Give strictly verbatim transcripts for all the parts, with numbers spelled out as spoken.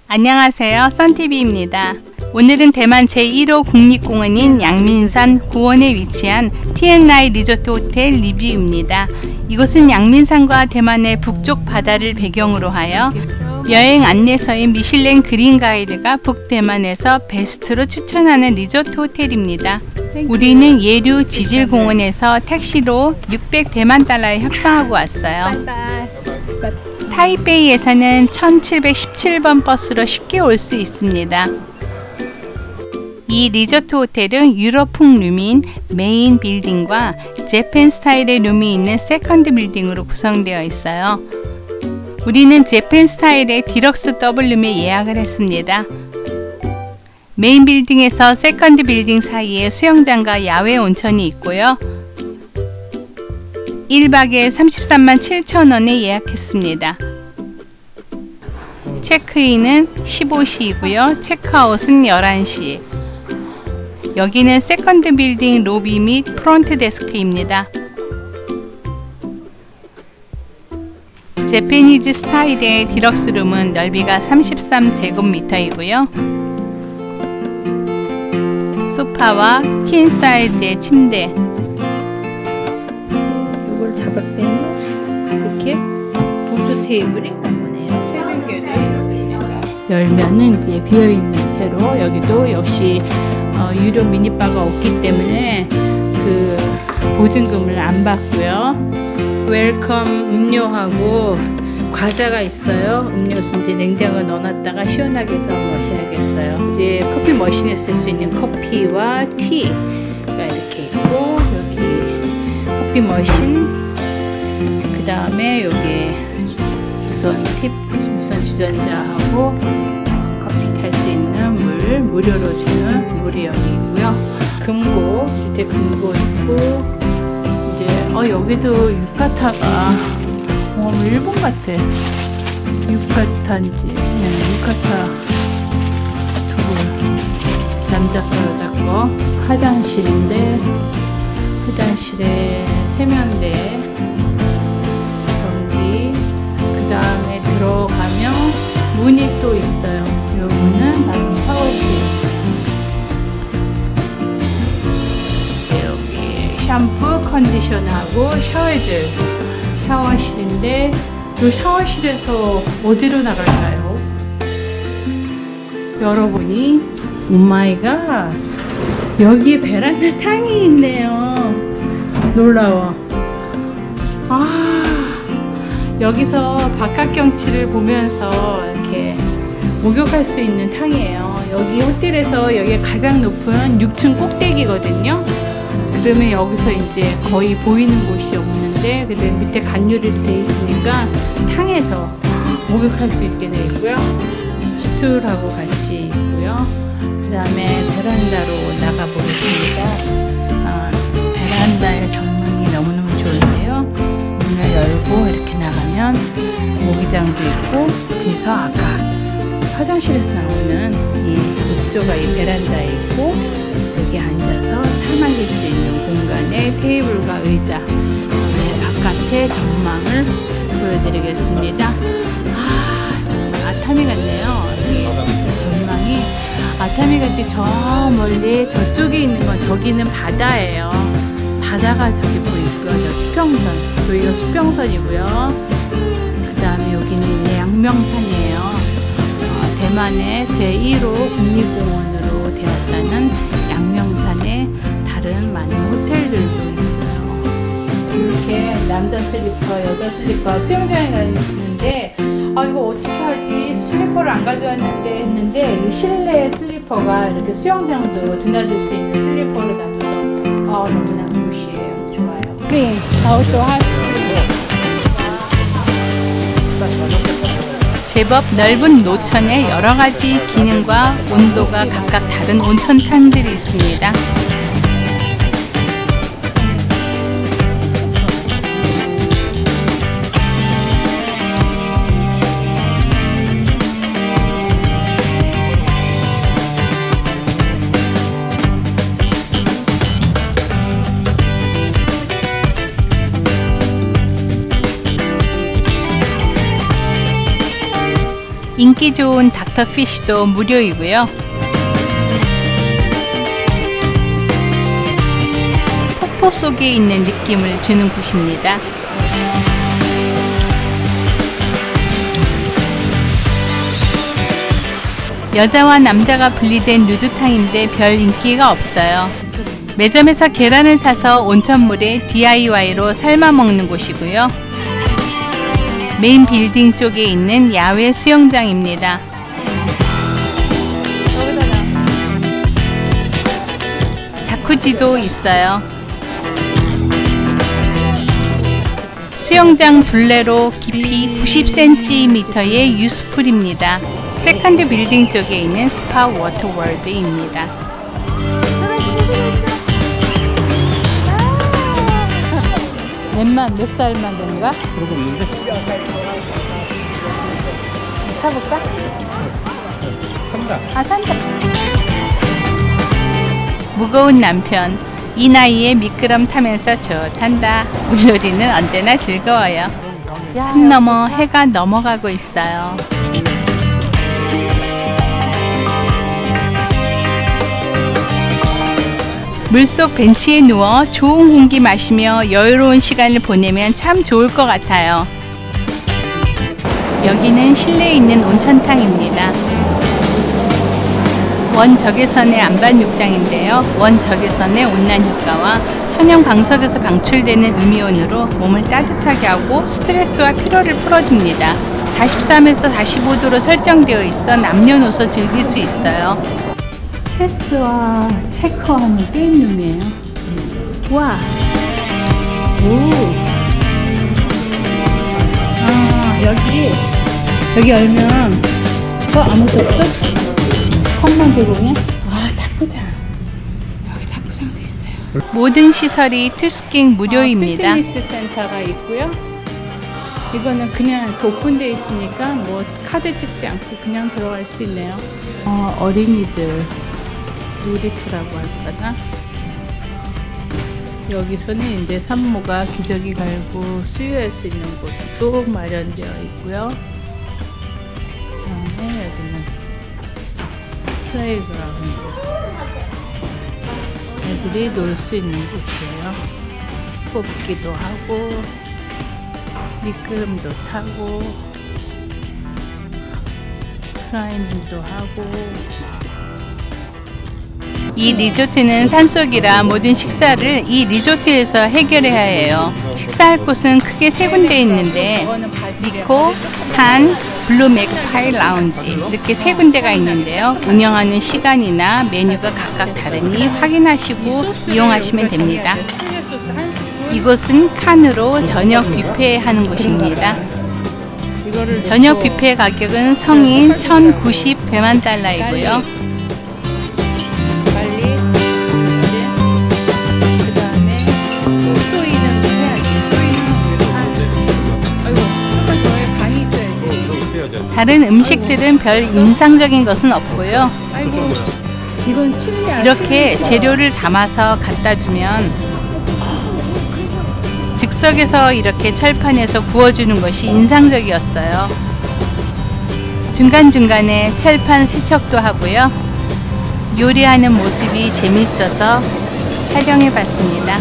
안녕하세요, 썬티비입니다. 오늘은 대만 제일 호 국립공원인 양민산 구원에 위치한 티엔아이 리조트 호텔 리뷰입니다. 이곳은 양민산과 대만의 북쪽 바다를 배경으로 하여 여행 안내서인 미슐랭 그린 가이드가 북대만에서 베스트로 추천하는 리조트 호텔입니다. 우리는 예류 지질공원에서 택시로 육백 대만 달러에 협상하고 왔어요. 타이베이에서는 천칠백십칠 번 버스로 쉽게 올 수 있습니다. 이 리조트 호텔은 유럽풍 룸인 메인 빌딩과 재팬 스타일의 룸이 있는 세컨드 빌딩으로 구성되어 있어요. 우리는 재팬 스타일의 디럭스 더블룸에 예약을 했습니다. 메인 빌딩에서 세컨드 빌딩 사이에 수영장과 야외 온천이 있고요. 일 박에 삼십삼만 칠천 원에 예약했습니다. 체크인은 십오 시이고요. 체크아웃은 열한 시. 여기는 세컨드 빌딩 로비 및 프론트 데스크입니다. 재패니즈 스타일의 디럭스 룸은 넓이가 삼십삼 제곱미터이고요. 소파와 퀸 사이즈의 침대, 이걸 잡을 때는 이렇게 보조 테이블이 나오네요. 세면대도 있습니다. 열면은 이제 비어있는 채로, 여기도 역시 어, 유료 미니바가 없기 때문에 그 보증금을 안 받고요. 웰컴 음료하고 과자가 있어요. 음료수 이제 냉장고에 넣어놨다가 시원하게 해서 마셔야겠어요. 이제 커피 머신에 쓸 수 있는 커피와 티가 이렇게 있고, 여기 커피 머신, 그 다음에 여기 무선 팁, 무선 주전자하고 커피 탈 수 있는 물, 무료로 주는 물이 여기 있고요. 금고, 밑에 금고 있고, 이제 어 여기도 유카타가 어 일본 같아. 유카타인지 네, 유카타 두부, 남자 거 여자 거. 화장실인데 화장실에 세면대, 변기, 그 다음에 들어가면 문이 또 있어요. 여기는 바로 샤워실. 샴푸, 컨디셔너하고 샤워젤, 샤워실인데 이 샤워실에서 어디로 나갈까요? 열어보니 오마이갓, 여기에 베란다 탕이 있네요. 놀라워. 아, 여기서 바깥 경치를 보면서 이렇게 목욕할 수 있는 탕이에요. 여기 호텔에서 여기가 가장 높은 육 층 꼭대기거든요. 그러면 여기서 이제 거의 보이는 곳이 없는데, 근데 밑에 간유리로 되어 있으니까 탕에서 목욕할 수 있게 되어 있고요. 스툴하고 같이 있고요. 그 다음에 베란다로 나가보겠습니다. 아, 베란다의 전망이 너무너무 좋은데요. 문을 열고 이렇게 나가면 모기장도 있고, 그래서 아까 화장실에서 나오는 이 욕조가 이 베란다에 있고, 여기 앉아서 사 마실 수 있는 공간에 테이블과 의자, 네, 바깥의 전망을 보여드리겠습니다. 아, 정말 아타미 같네요. 여기 전망이 아타미 같이 저 멀리 저쪽에 있는 건, 저기는 바다예요. 바다가 저기 보이고요. 저 수평선, 여기가 수평선이고요. 그 다음에 여기는 양명산이에요. 어, 대만의 제일 호 국립공원으로 되었다는 양명산에 다른 많은 호텔들도 있어요. 이렇게 남자 슬리퍼, 여자 슬리퍼, 수영장에 가있는데 아 이거 어떻게 하지? 슬리퍼를 안 가져왔는데 했는데, 이 실내 슬리퍼가 이렇게 수영장도 드나들 수 있는 슬리퍼로 놔둬서 아 너무나 굿이에요. 좋아요. 네, 아웃도어 하시고 제법 넓은 노천에 여러가지 기능과 온도가 각각 다른 온천탕들이 있습니다. 인기 좋은 닥터피쉬도 무료이고요. 폭포 속에 있는 느낌을 주는 곳입니다. 여자와 남자가 분리된 누드탕인데 별 인기가 없어요. 매점에서 계란을 사서 온천물에 디아이와이로 삶아 먹는 곳이고요. 메인 빌딩 쪽에 있는 야외 수영장입니다. 자쿠지도 있어요. 수영장 둘레로 깊이 구십 센티미터의 유스풀입니다. 세컨드 빌딩 쪽에 있는 스파 워터월드입니다. 몇만, 몇 살만 되는가? 그러고 있는데? 타볼까? 산다. 아, 산다. 무거운 남편. 이 나이에 미끄럼 타면서 좋단다. 물놀이는 언제나 즐거워요. 산 너머 해가 넘어가고 있어요. 물속 벤치에 누워 좋은 공기 마시며 여유로운 시간을 보내면 참 좋을 것 같아요. 여기는 실내에 있는 온천탕입니다. 원적외선의 안반 육장인데요. 원적외선의 온난 효과와 천연 광석에서 방출되는 음이온으로 몸을 따뜻하게 하고 스트레스와 피로를 풀어줍니다. 사십삼에서 사십오 도로 설정되어 있어 남녀노소 즐길 수 있어요. 체스와 체커하는 게임룸이에요. 와, 오, 아 여기 여기 열면 어 아무것도 없어? 컵만 제공이야? 아 탁구장. 여기 탁구장도 있어요. 모든 시설이 투스킹 무료입니다. 아, 피트니스 센터가 있고요. 이거는 그냥 오픈되어 있으니까 뭐 카드 찍지 않고 그냥 들어갈 수 있네요. 어, 어린이들 놀이터라고 할까나? 여기서는 이제 산모가 기저귀 갈고 수유할 수 있는 곳도 마련되어 있고요. 그다음에 여기는 플레이그라운드. 애들이 놀 수 있는 곳이에요. 뽑기도 하고 미끄럼도 타고 클라이밍도 하고. 이 리조트는 산속이라 모든 식사를 이 리조트에서 해결해야 해요. 식사할 곳은 크게 세 군데 있는데 니코, 한, 블루 맥파이 라운지 이렇게 세 군데가 있는데요. 운영하는 시간이나 메뉴가 각각 다르니 확인하시고 이용하시면 됩니다. 이곳은 칸으로 저녁 뷔페 하는 곳입니다. 저녁 뷔페 가격은 성인 천구십 대만 달러이고요. 다른 음식들은 별 인상적인 것은 없고요. 이렇게 재료를 담아서 갖다 주면 즉석에서 이렇게 철판에서 구워주는 것이 인상적이었어요. 중간중간에 철판 세척도 하고요. 요리하는 모습이 재밌어서 촬영해 봤습니다.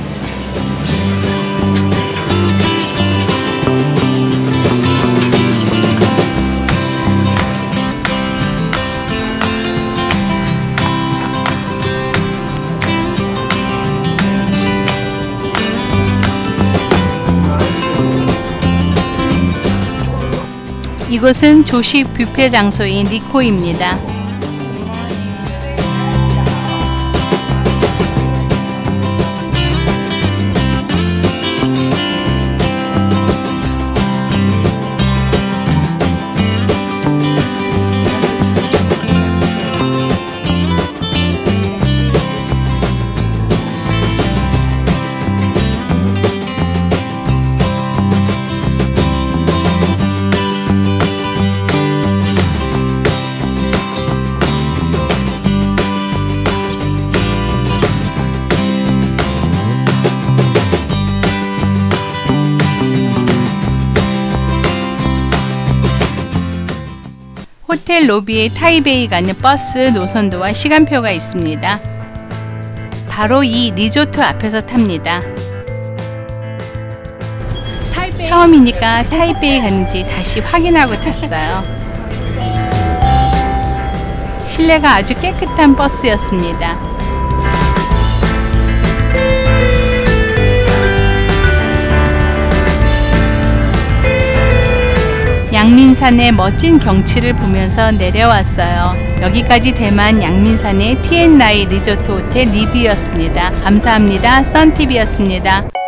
이곳은 조식 뷔페 장소인 니코입니다. 호텔 로비에 타이베이 가는 버스 노선도와 시간표가 있습니다. 바로 이 리조트 앞에서 탑니다. 처음이니까 타이베이 가는지 다시 확인하고 탔어요. 실내가 아주 깨끗한 버스였습니다. 양민산의 멋진 경치를 보면서 내려왔어요. 여기까지 대만 양민산의 티엔나이 리조트 호텔 리뷰였습니다. 감사합니다. 썬티비였습니다.